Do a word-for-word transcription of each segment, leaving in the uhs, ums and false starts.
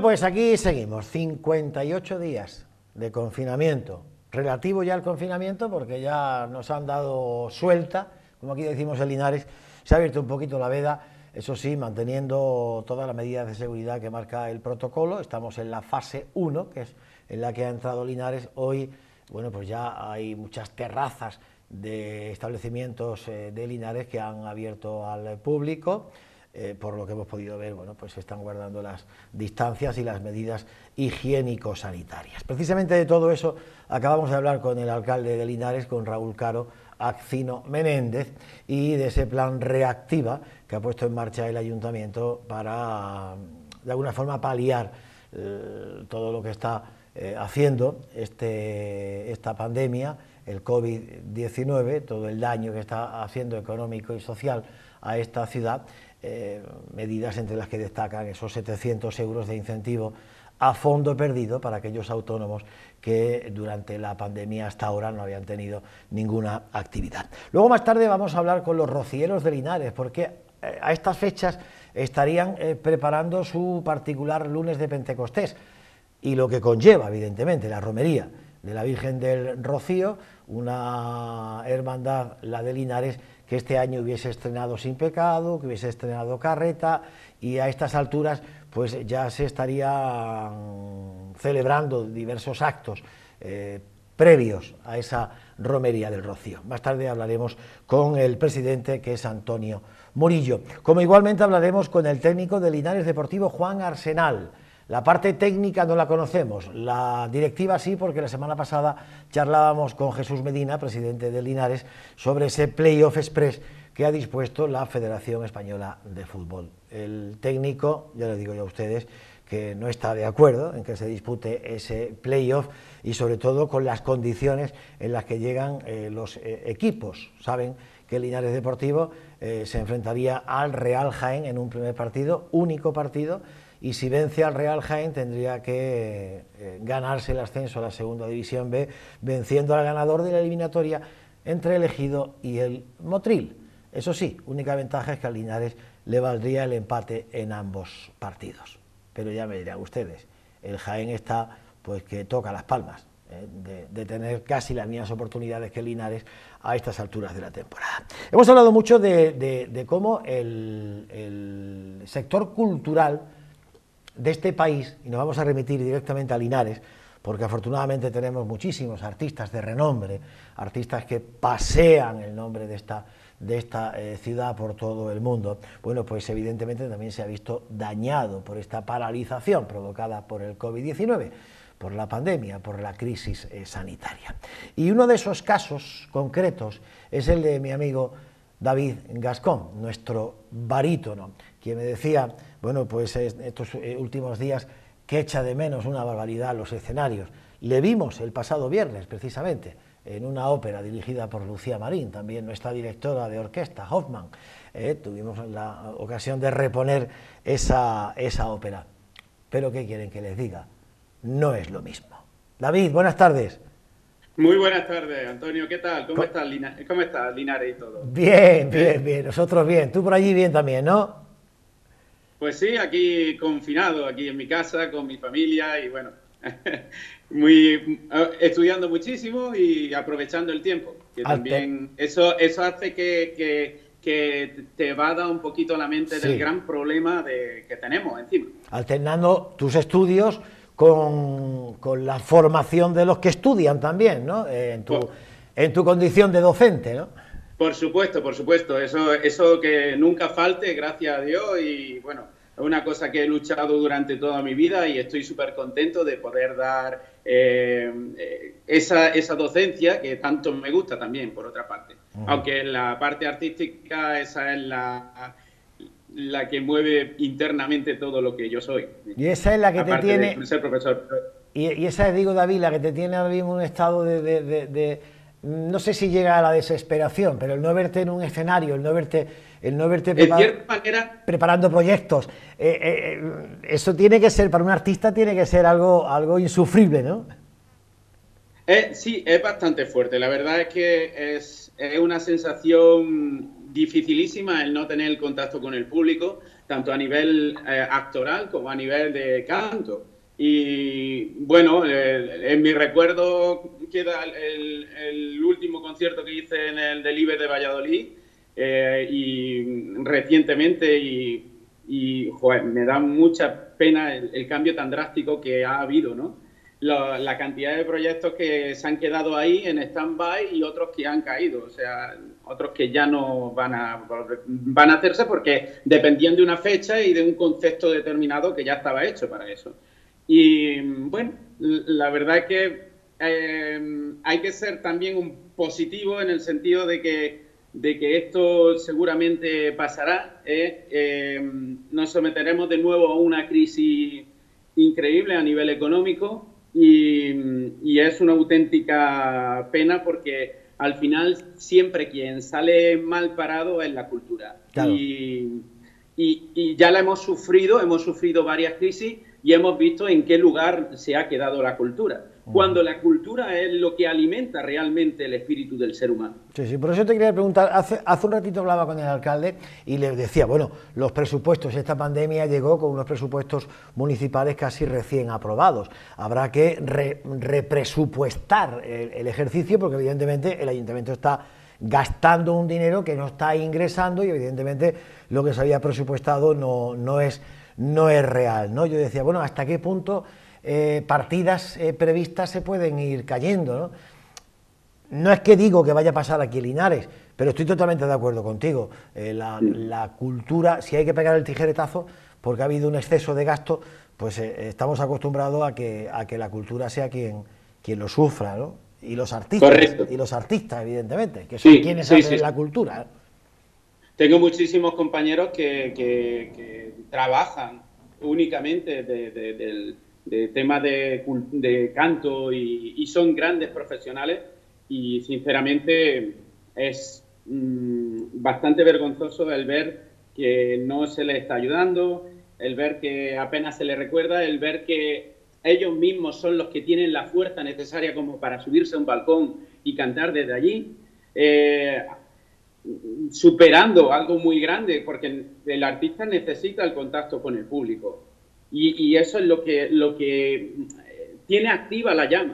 Bueno, pues aquí seguimos, cincuenta y ocho días de confinamiento, relativo ya al confinamiento porque ya nos han dado suelta, como aquí decimos en Linares, se ha abierto un poquito la veda, eso sí, manteniendo todas las medidas de seguridad que marca el protocolo. Estamos en la fase uno, que es en la que ha entrado Linares. Hoy, bueno, pues ya hay muchas terrazas de establecimientos eh, de Linares que han abierto al público. Eh, por lo que hemos podido ver, bueno, pues se están guardando las distancias y las medidas higiénico-sanitarias. Precisamente de todo eso acabamos de hablar con el alcalde de Linares, con Raúl Caro Acino Menéndez, y de ese plan Reactiva que ha puesto en marcha el ayuntamiento para, de alguna forma, paliar eh, todo lo que está eh, haciendo este, esta pandemia, el COVID diecinueve, todo el daño que está haciendo económico y social a esta ciudad. Eh, medidas entre las que destacan esos setecientos euros de incentivo a fondo perdido para aquellos autónomos que durante la pandemia hasta ahora no habían tenido ninguna actividad. Luego más tarde vamos a hablar con los rocieros de Linares, porque eh, a estas fechas estarían eh, preparando su particular lunes de Pentecostés y lo que conlleva, evidentemente, la romería de la Virgen del Rocío, una hermandad, la de Linares, que este año hubiese estrenado Sin Pecado, que hubiese estrenado Carreta, y a estas alturas pues ya se estarían celebrando diversos actos eh, previos a esa romería del Rocío. Más tarde hablaremos con el presidente, que es Antonio Murillo, como igualmente hablaremos con el técnico de Linares Deportivo, Juan Arsenal. La parte técnica no la conocemos, la directiva sí, porque la semana pasada charlábamos con Jesús Medina, presidente de Linares, sobre ese Playoff Express que ha dispuesto la Federación Española de Fútbol. El técnico, ya le digo yo a ustedes, que no está de acuerdo en que se dispute ese playoff y sobre todo con las condiciones en las que llegan eh, los eh, equipos. Saben que Linares Deportivo eh, se enfrentaría al Real Jaén en un primer partido, único partido, y si vence al Real Jaén tendría que eh, ganarse el ascenso a la Segunda División B, venciendo al ganador de la eliminatoria entre el Ejido y el Motril. Eso sí, única ventaja es que a Linares le valdría el empate en ambos partidos. Pero ya me dirán ustedes, el Jaén está pues que toca las palmas eh, de, de tener casi las mismas oportunidades que Linares a estas alturas de la temporada. Hemos hablado mucho de, de, de cómo el, el sector cultural de este país, y nos vamos a remitir directamente a Linares, porque afortunadamente tenemos muchísimos artistas de renombre, artistas que pasean el nombre de esta, de esta eh, ciudad por todo el mundo. Bueno, pues evidentemente también se ha visto dañado por esta paralización provocada por el COVID diecinueve, por la pandemia, por la crisis eh, sanitaria. Y uno de esos casos concretos es el de mi amigo David Gascón, nuestro barítono, quien me decía, bueno, pues estos últimos días que echa de menos una barbaridad los escenarios. Le vimos el pasado viernes, precisamente, en una ópera dirigida por Lucía Marín, también nuestra directora de orquesta, Hoffman. Eh, tuvimos la ocasión de reponer esa, esa ópera. Pero ¿qué quieren que les diga? No es lo mismo. David, buenas tardes. Muy buenas tardes, Antonio. ¿Qué tal? ¿Cómo estás, Lina ¿Cómo estás, Linares y todo? Bien, bien, bien. Nosotros bien. Tú por allí bien también, ¿no? Pues sí, aquí confinado, aquí en mi casa, con mi familia y bueno, muy estudiando muchísimo y aprovechando el tiempo. Que también eso, eso hace que, que, que te vada un poquito la mente sí. del gran problema de, que tenemos encima. Alternando tus estudios con, con la formación de los que estudian también, ¿no? Eh, en, tu, por, en tu condición de docente, ¿no? Por supuesto, por supuesto. Eso, eso que nunca falte, gracias a Dios. Y bueno, es una cosa que he luchado durante toda mi vida y estoy súper contento de poder dar eh, esa, esa docencia que tanto me gusta también, por otra parte. Uh-huh. Aunque la parte artística, esa es la... la que mueve internamente todo lo que yo soy. Y esa es la que te tiene... de ser profesor. Y, y esa es, digo, David, la que te tiene ahora mismo en un estado de, de, de, de... no sé si llega a la desesperación, pero el no verte en un escenario, el no verte, el no verte prepar... cierta manera... preparando proyectos, eh, eh, eso tiene que ser, para un artista tiene que ser algo, algo insufrible, ¿no? Eh, sí, es bastante fuerte. La verdad es que es, es una sensación dificilísima el no tener el contacto con el público. tanto a nivel eh, actoral como a nivel de canto. Y bueno, eh, en mi recuerdo queda el, el último concierto que hice en el Deliver de Valladolid eh, y recientemente y, y joder, me da mucha pena el, el cambio tan drástico que ha habido, ¿no? La, la cantidad de proyectos que se han quedado ahí en stand-by y otros que han caído, o sea, otros que ya no van a, van a hacerse porque dependían de una fecha y de un concepto determinado que ya estaba hecho para eso. Y bueno, la verdad es que eh, hay que ser también un positivo en el sentido de que, de que esto seguramente pasará. ¿eh? Eh, nos someteremos de nuevo a una crisis increíble a nivel económico y, y es una auténtica pena porque al final siempre quien sale mal parado es la cultura. Claro. Y, y, y ya la hemos sufrido, hemos sufrido varias crisis y hemos visto en qué lugar se ha quedado la cultura. Cuando la cultura es lo que alimenta realmente el espíritu del ser humano. Sí, sí, por eso te quería preguntar, hace, hace un ratito hablaba con el alcalde y le decía, bueno, los presupuestos, esta pandemia llegó con unos presupuestos municipales casi recién aprobados. Habrá que re, represupuestar el, el ejercicio porque evidentemente el ayuntamiento está gastando un dinero que no está ingresando y evidentemente lo que se había presupuestado no, no, es, no es real, ¿no? Yo decía, bueno, ¿hasta qué punto eh, partidas eh, previstas se pueden ir cayendo, ¿no? No es que digo que vaya a pasar aquí en Linares, pero estoy totalmente de acuerdo contigo. Eh, la, la cultura, si hay que pegar el tijeretazo, porque ha habido un exceso de gasto, pues eh, estamos acostumbrados a que, a que la cultura sea quien, quien lo sufra, ¿no? Y los artistas, Correcto. y los artistas, evidentemente, que son sí, quienes sí, hacen sí. la cultura. Tengo muchísimos compañeros que, que, que trabajan únicamente de, de, de, de temas de, de canto y, y son grandes profesionales. Y sinceramente es mmm, bastante vergonzoso el ver que no se les está ayudando, el ver que apenas se les recuerda, el ver que ellos mismos son los que tienen la fuerza necesaria como para subirse a un balcón y cantar desde allí, eh, superando algo muy grande, porque el artista necesita el contacto con el público. Y, y eso es lo que, lo que tiene activa la llama.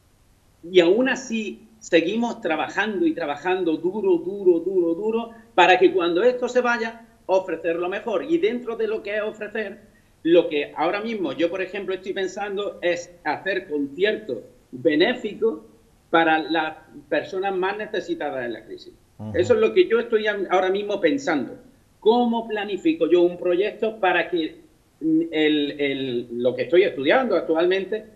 Y aún así seguimos trabajando y trabajando duro, duro, duro, duro, para que cuando esto se vaya, ofrecer lo mejor. Y dentro de lo que es ofrecer, lo que ahora mismo yo, por ejemplo, estoy pensando es hacer conciertos benéficos para las personas más necesitadas en la crisis. Uh-huh. Eso es lo que yo estoy ahora mismo pensando. ¿Cómo planifico yo un proyecto para que el, el, lo que estoy estudiando actualmente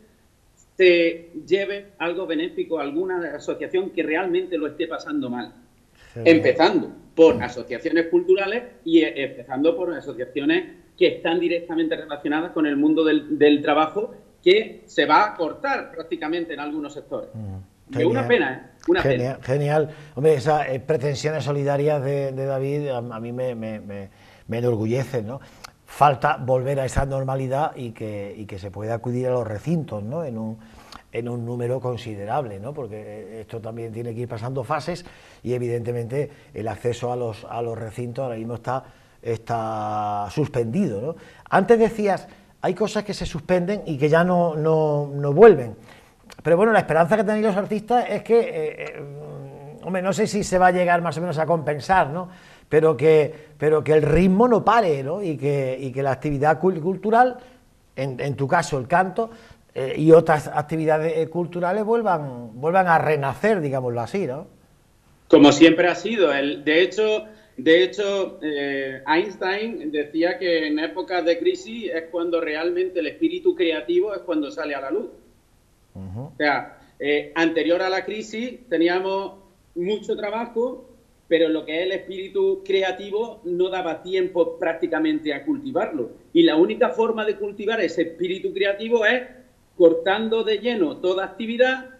se lleve algo benéfico a alguna asociación que realmente lo esté pasando mal? Sí. Empezando por asociaciones culturales y empezando por asociaciones que están directamente relacionadas con el mundo del, del trabajo, que se va a cortar prácticamente en algunos sectores. Mm, es una pena, ¿eh? Una genial, pena. Genial. Hombre, esas eh, pretensiones solidarias de, de David a, a mí me, me, me, me enorgullecen, ¿no? Falta volver a esa normalidad y que, y que se pueda acudir a los recintos, ¿no? En un, en un número considerable, ¿no? Porque esto también tiene que ir pasando fases y evidentemente el acceso a los, a los recintos ahora mismo está, está suspendido, ¿no? Antes decías, hay cosas que se suspenden y que ya no, no, no vuelven, pero bueno, la esperanza que tenéis los artistas es que, eh, eh, hombre, no sé si se va a llegar más o menos a compensar, ¿no? Pero que, pero que el ritmo no pare, ¿no? Y que, y que la actividad cultural, en, en tu caso el canto, eh, y otras actividades culturales vuelvan, vuelvan a renacer, digámoslo así, ¿no? Como siempre ha sido. El, de hecho, de hecho eh, Einstein decía que en épocas de crisis es cuando realmente el espíritu creativo es cuando sale a la luz. Uh-huh. O sea, eh, anterior a la crisis teníamos mucho trabajo, pero lo que es el espíritu creativo no daba tiempo prácticamente a cultivarlo. Y la única forma de cultivar ese espíritu creativo es cortando de lleno toda actividad,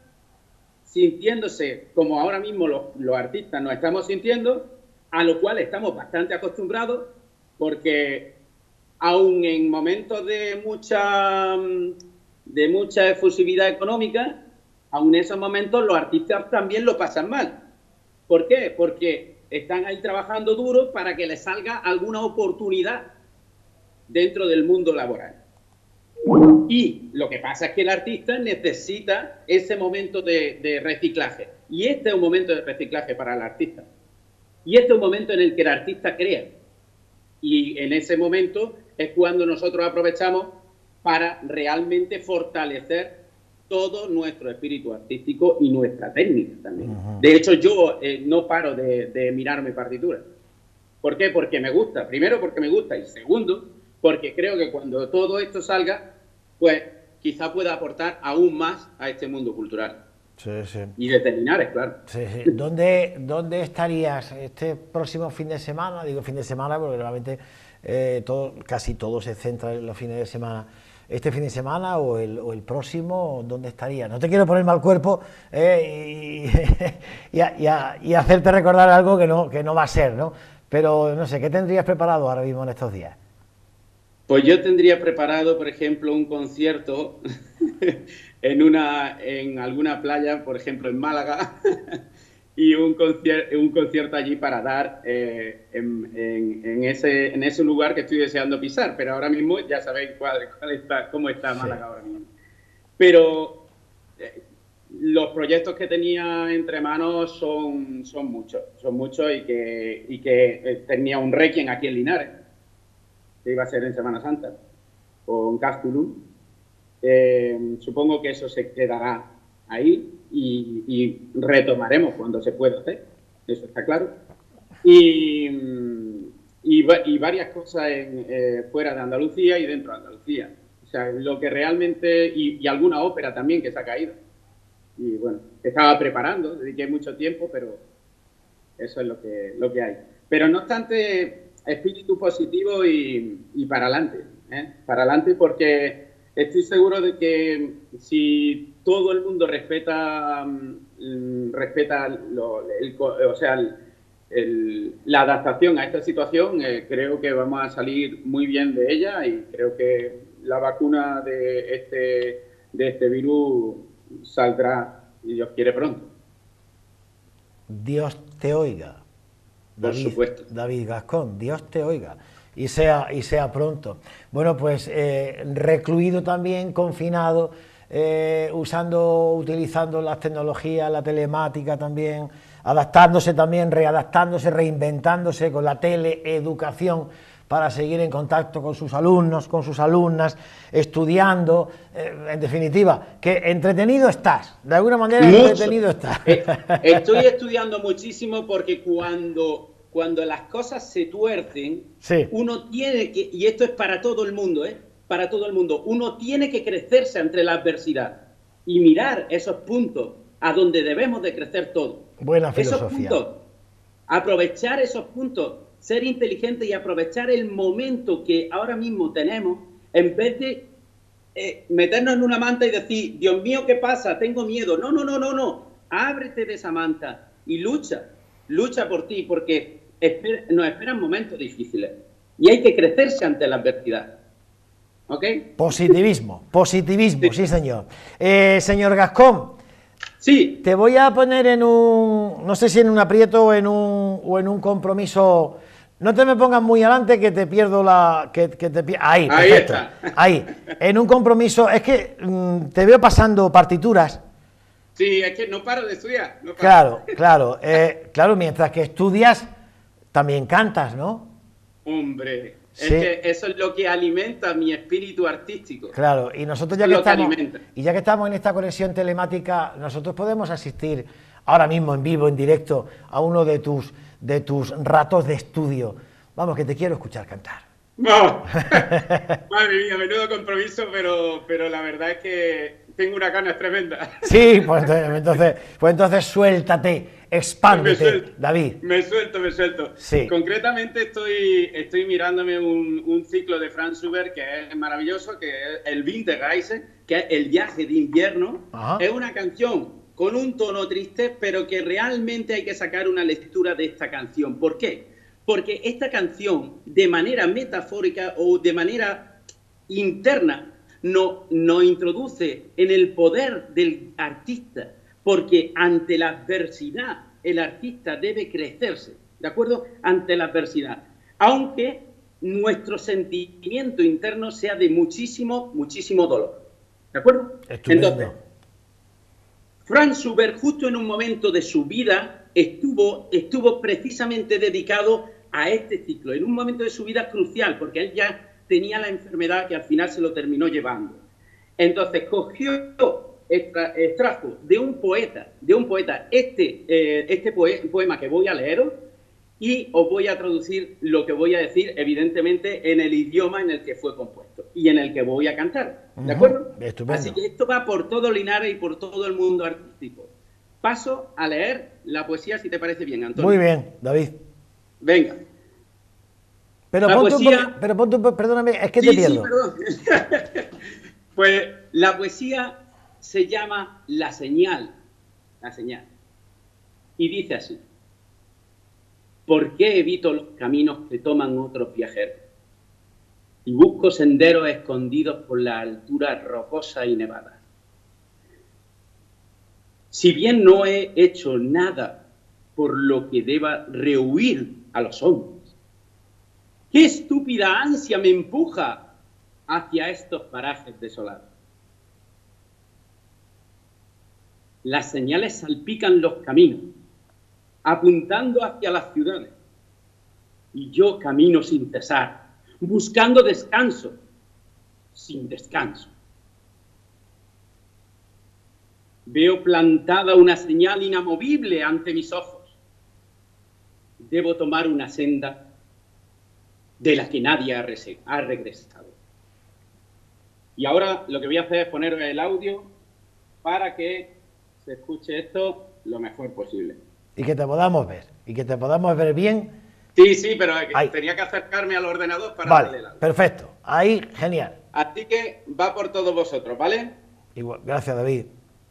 sintiéndose como ahora mismo los, los artistas nos estamos sintiendo, a lo cual estamos bastante acostumbrados, porque aun en momentos de mucha, de mucha efusividad económica, aun en esos momentos los artistas también lo pasan mal. ¿Por qué? Porque están ahí trabajando duro para que les salga alguna oportunidad dentro del mundo laboral. Y lo que pasa es que el artista necesita ese momento de, de reciclaje. Y este es un momento de reciclaje para el artista. Y este es un momento en el que el artista crea. Y en ese momento es cuando nosotros aprovechamos para realmente fortalecer todo nuestro espíritu artístico y nuestra técnica también. Uh-huh. De hecho, yo eh, no paro de, de mirarme partituras. ¿Por qué? Porque me gusta. Primero, porque me gusta. Y segundo, porque creo que cuando todo esto salga, pues quizá pueda aportar aún más a este mundo cultural. Sí, sí. Y de Linares, claro. Sí, sí. ¿Dónde, ¿Dónde estarías este próximo fin de semana? Digo fin de semana porque realmente eh, todo, casi todo se centra en los fines de semana. ¿Este fin de semana o el, o el próximo, dónde estarías? No te quiero poner mal cuerpo eh, y, y, a, y, a, y hacerte recordar algo que no, que no va a ser, ¿no? Pero no sé, ¿qué tendrías preparado ahora mismo en estos días? Pues yo tendría preparado, por ejemplo, un concierto en, una, en alguna playa, por ejemplo, en Málaga, y un, concier un concierto allí para dar eh, en, en, en, ese, en ese lugar que estoy deseando pisar. Pero ahora mismo ya sabéis cuál, cuál está, cómo está Málaga sí. ahora mismo. Pero eh, los proyectos que tenía entre manos son, son muchos, son muchos y que, y que eh, tenía un requiem aquí en Linares, que iba a ser en Semana Santa, con Castulum. Eh, supongo que eso se quedará ahí y, y retomaremos cuando se pueda hacer, eso está claro. Y, y, y varias cosas en, eh, fuera de Andalucía y dentro de Andalucía. O sea, lo que realmente... Y, y alguna ópera también que se ha caído. Y bueno, estaba preparando, dediqué mucho tiempo, pero eso es lo que, lo que hay. Pero no obstante... espíritu positivo y, y para adelante, ¿eh? Para adelante porque estoy seguro de que si todo el mundo respeta, um, respeta lo, el, o sea, el, el, la adaptación a esta situación, eh, creo que vamos a salir muy bien de ella y creo que la vacuna de este, de este virus saldrá, si Dios quiere, pronto. Dios te oiga. David, Por supuesto. David Gascón, Dios te oiga y sea, y sea pronto. Bueno, pues eh, recluido también, confinado, eh, usando, utilizando las tecnologías, la telemática también, adaptándose también, readaptándose, reinventándose con la teleeducación para seguir en contacto con sus alumnos, con sus alumnas, estudiando, eh, en definitiva, que entretenido estás, de alguna manera Mucho. entretenido estás. Eh, estoy estudiando muchísimo porque cuando, cuando las cosas se tuercen, sí. uno tiene que, y esto es para todo el mundo, ¿eh? para todo el mundo, uno tiene que crecerse ante la adversidad y mirar esos puntos a donde debemos de crecer todos. Buena filosofía. Esos puntos, aprovechar esos puntos, ser inteligente y aprovechar el momento que ahora mismo tenemos, en vez de eh, meternos en una manta y decir, Dios mío, ¿qué pasa? Tengo miedo. No, no, no, no, no. Ábrete de esa manta y lucha. Lucha por ti, porque esper nos esperan momentos difíciles. Y hay que crecerse ante la adversidad. ¿Ok? Positivismo, positivismo, sí, sí señor. Eh, señor Gascón. Sí. Te voy a poner en un, no sé si en un aprieto o en un, o en un compromiso. No te me pongas muy adelante que te pierdo la... Que, que te, ahí, ahí perfecto, está. Ahí, en un compromiso. Es que mmm, te veo pasando partituras. Sí, es que no paro de estudiar. No paro. Claro, claro. Eh, claro, mientras que estudias, también cantas, ¿no? Hombre, sí. Es que eso es lo que alimenta mi espíritu artístico. Claro, y nosotros ya que, que estamos... Que y ya que estamos en esta conexión telemática, nosotros podemos asistir ahora mismo en vivo, en directo, a uno de tus... de tus ratos de estudio. Vamos, que te quiero escuchar cantar. No. Madre mía, menudo compromiso, pero, pero la verdad es que tengo una ganas tremenda. Sí, pues entonces, pues entonces suéltate, expándete, me suelto, David. Me suelto, me suelto. Sí. Concretamente estoy, estoy mirándome un, un ciclo de Franz Schubert que es maravilloso, que es el Winterreise, que es el viaje de invierno. Ajá. Es una canción con un tono triste, pero que realmente hay que sacar una lectura de esta canción. ¿Por qué? Porque esta canción, de manera metafórica o de manera interna, nos no introduce en el poder del artista, porque ante la adversidad el artista debe crecerse, ¿de acuerdo? Ante la adversidad. Aunque nuestro sentimiento interno sea de muchísimo, muchísimo dolor. ¿De acuerdo? Estupendo. Entonces, Franz Schubert, justo en un momento de su vida, estuvo, estuvo precisamente dedicado a este ciclo, en un momento de su vida crucial, porque él ya tenía la enfermedad que al final se lo terminó llevando. Entonces, cogió, extra, extrajo de un poeta, de un poeta, este, eh, este poema que voy a leeros, y os voy a traducir lo que voy a decir, evidentemente, en el idioma en el que fue compuesto y en el que voy a cantar. ¿De acuerdo? Uh-huh. Estupendo. Así que esto va por todo Linares y por todo el mundo artístico. Paso a leer la poesía, si te parece bien, Antonio. Muy bien, David. Venga. Pero ponte poesía... un pero ponte un perdóname, es que sí, te pierdo. Sí, perdón. Pues la poesía se llama La Señal. La Señal. Y dice así. ¿Por qué evito los caminos que toman otros viajeros? Y busco senderos escondidos por las alturas rocosas y nevadas. Si bien no he hecho nada por lo que deba rehuir a los hombres, ¿qué estúpida ansia me empuja hacia estos parajes desolados? Las señales salpican los caminos, apuntando hacia las ciudades. Y yo camino sin cesar, buscando descanso, sin descanso. Veo plantada una señal inamovible ante mis ojos. Debo tomar una senda de la que nadie ha, ha regresado. Y ahora lo que voy a hacer es poner el audio para que se escuche esto lo mejor posible. Y que te podamos ver, y que te podamos ver bien. Sí, sí, pero tenía que acercarme al ordenador para vale, darle el audio. Perfecto, ahí, genial. Así que va por todos vosotros, ¿vale? Igual, gracias, David.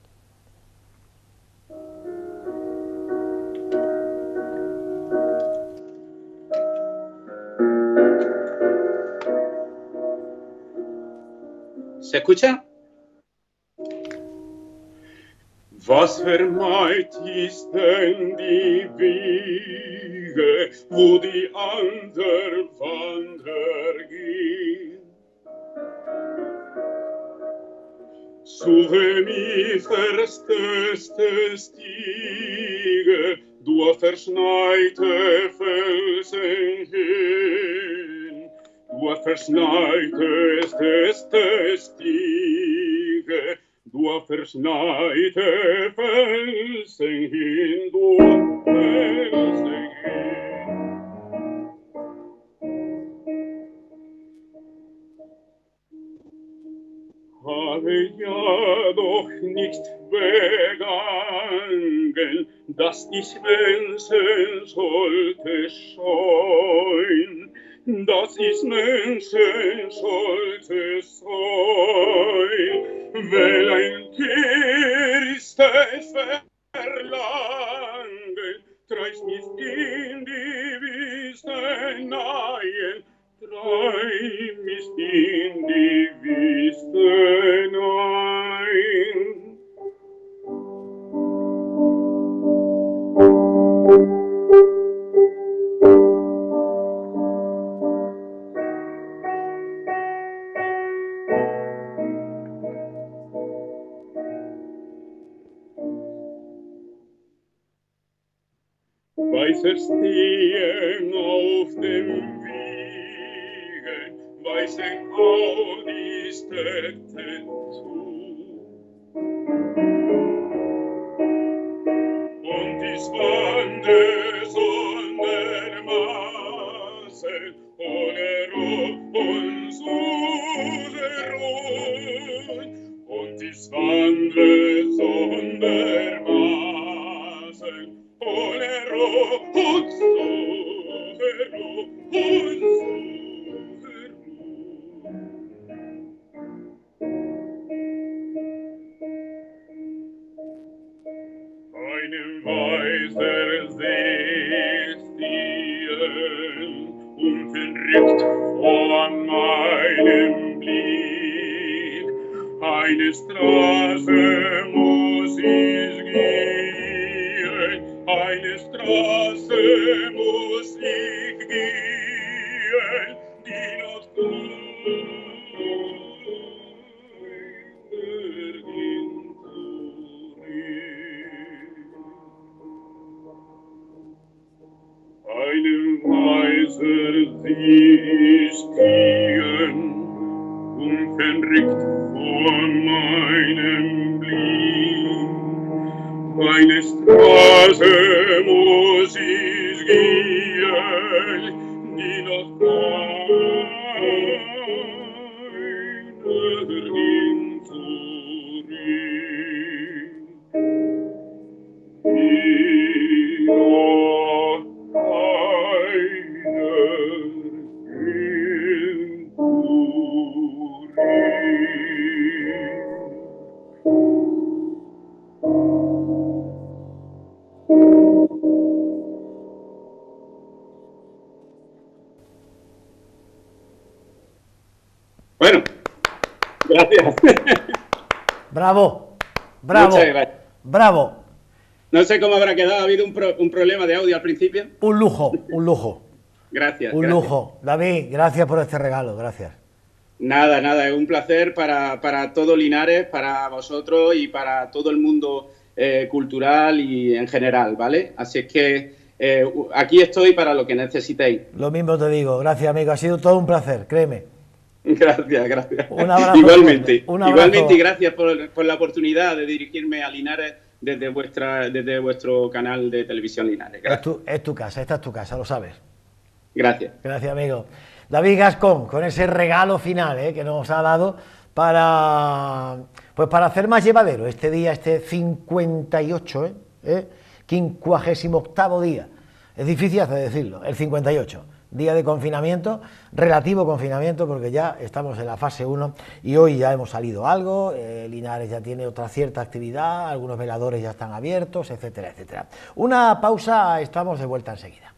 ¿Se escucha? Was vermeint ist denn die Wege, wo die anderen Wanderer gehen? Suche mi versteste Stiege, durch verschneite Felsen hin, durch verschneite Stiege, durch verschneite Felsen hin, durch Felsen hin. Habe ja doch nicht begangen, dass ich wünschen sollte scheuen, dass ich Menschen sollte sein, weil ein tieristes Verlangen treibt mich in die Wüste hinein, treibt mich in die Wüste hinein. Weißer stehen auf dem Wege, weißen all die Städte zu. Und ich wandere sondermaßen, ohne Ruhe und Sucherung. Und ich wandere sondermaßen, ohne Ruhe und Sucherung und einem weißer See stehen und verrückt vor meinem Blick. Eine Straße muss ich gehen, eine Straße muss ich gehen, sie stehen, unverrückt vor meinem Blick. Meine Straße muss ich gehen, die noch keiner ging zurück. Die noch keiner ging zurück. Bueno, gracias. Bravo, bravo, Muchas gracias. bravo. No sé cómo habrá quedado, ¿ha habido un, pro- un problema de audio al principio? Un lujo, un lujo, Gracias. un gracias. lujo. David, gracias por este regalo, gracias. Nada, nada, es un placer para, para todo Linares, para vosotros y para todo el mundo eh, cultural y en general, ¿vale? Así es que eh, aquí estoy para lo que necesitéis. Lo mismo te digo, gracias amigo, ha sido todo un placer, créeme. Gracias, gracias. Un abrazo Igualmente, fuerte, un abrazo. igualmente y gracias por, por la oportunidad de dirigirme a Linares desde vuestra, desde vuestro canal de televisión Linares. Es Gracias. tu, es tu casa, esta es tu casa, lo sabes. Gracias. Gracias, amigo. David Gascón, con ese regalo final ¿eh? que nos ha dado para, pues para hacer más llevadero este día, este cincuenta y ocho, ¿eh? ¿Eh? quincuagésimo octavo día. Es difícil hasta decirlo, el cincuenta y ocho. Día de confinamiento, relativo confinamiento, porque ya estamos en la fase uno y hoy ya hemos salido algo, eh, Linares ya tiene otra cierta actividad, algunos veladores ya están abiertos, etcétera, etcétera. Una pausa, estamos de vuelta enseguida.